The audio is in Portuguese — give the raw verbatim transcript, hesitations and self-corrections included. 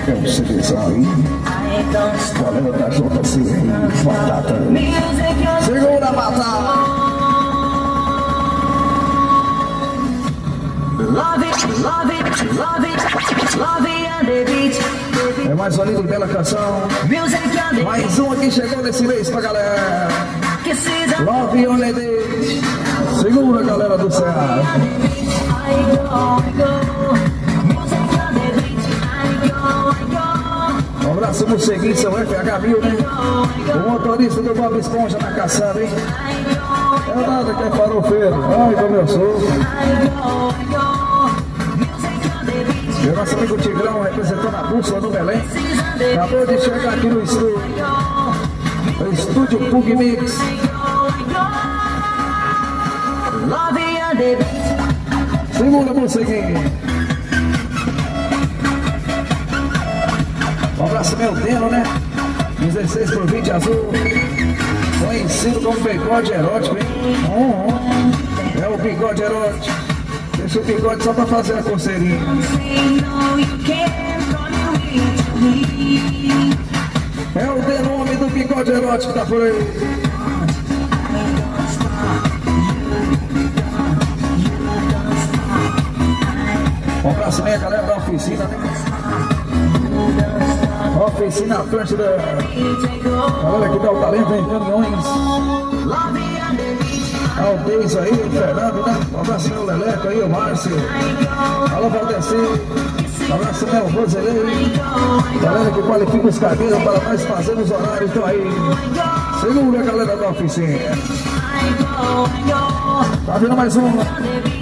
É um CDzão aí. Galera tá junto assim, batata. Segura a batata. É mais uma linda e bela canção. Mais uma que chegou nesse mês pra galera. Love on the beach. Segura, galera do Ceará. Um abraço pro seguinte, seu F H mil, né? O motorista do Bob Esponja na caçada, hein? É nada que é farofeiro. Ai, como eu sou. E o nosso amigo Tigrão representando a bússola no Belém. Acabou de chegar aqui no estúdio. O estúdio Pug Mix. Segura a musiquinha. Um abraço meu Deno, né? dezesseis por vinte azul. Conhecido como bigode erótico, hein? Uhum. É o bigode erótico. Deixa o bigode só pra fazer a coceirinha. É o denome do bigode erótico que tá por aí. Um abraço bem a galera da oficina, né? Oficina Atlântida. Galera que dá o talento em caminhões. Aldez aí, o Fernando, né? Um abraço meu Leleco aí, o Márcio. Alô, Valdeci. Um abraço meu Roselei. Galera que qualifica os caminhos para nós fazermos horários. Então aí, segura a galera da oficina. Tá vindo mais uma.